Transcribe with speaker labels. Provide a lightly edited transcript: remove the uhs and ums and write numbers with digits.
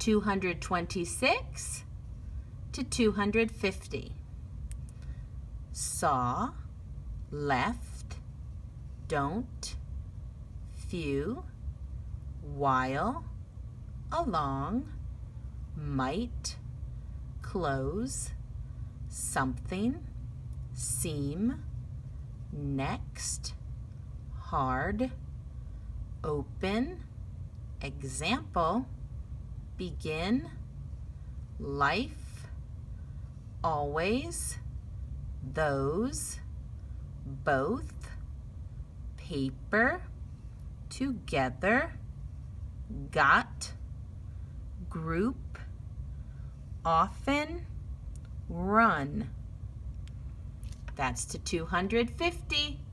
Speaker 1: 226 to 250. Saw, left, don't, few, while, along, might, close, something, seem, next, hard, open, example, begin, life, always, those, both, paper, together, got, group, often, run. That's to 250.